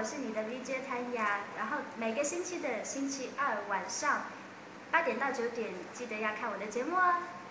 是你的 VJ 谭雅，然后每个星期的星期二晚上8点到9点，记得要看我的节目哦。